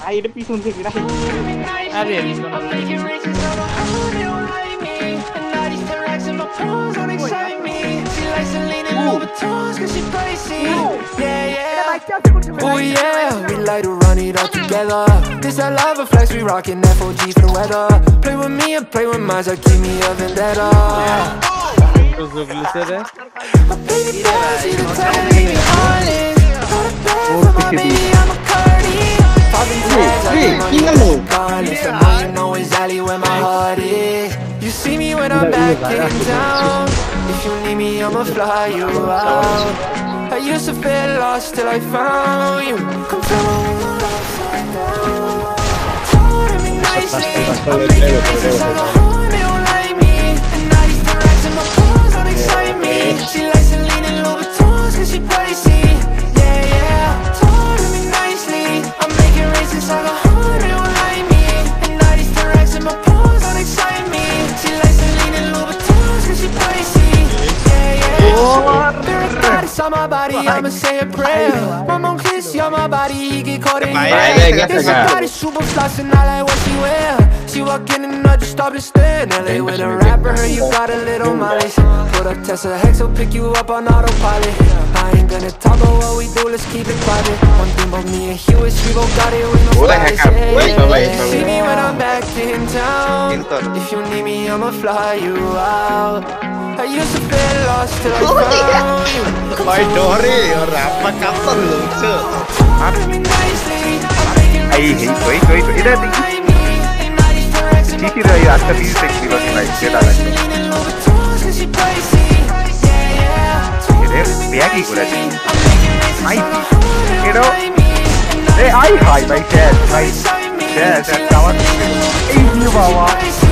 Ai dia pisun sih kira. Ada ya? Oh yeah, we like to run it all together. This that lava flex, we rockin' FOG for the weather. Play with me and play with mine, so keep me a vendetta. My baby boys, you can tell me be honest. For my baby, I'm a Cardi. Poppin' tags, I get money like garlic. So now you know exactly where my heart is. You see me when I'm back in town. If you need me, I'ma fly you out. I used to feel lost till I found you. Come tell me when you're upside down. Talk to me nicely. I'm making faces like a hoe, they don't like me. And now these directs in my clothes don't excite me. She likes to lean in Louis Vuittons cause she pricey. Yeah, yeah. Talk to me nicely. I'm making races like a hoe, they don't like me. And now these directs in my clothes don't excite me. She likes to lean in Louis Vuittons cause she pricey. Yeah, yeah. On my body, I'ma say a prayer. My mom kiss you on my body, he get caught in the air. This body super floss and I like what she wear. She walk in and I just stop and stare. LA with a rapper, her you got a little mileage. Put up Tesla Hex, will pick you up on autopilot. I ain't gonna talk about what we do, let's keep it private. One thing about me and Hugh is we both got it with no flies. See me when I'm back in town. If you need me, I'ma fly you out. I used to feel lost till I found you. By Dory, or apa kapan lucu? Ay, wait. Ini Cici dari atas ini seksi banget lah, dia dah lagi. Ini biaki kuda sih. Ay, you know, hi, my dad, kawan. Ini bawa.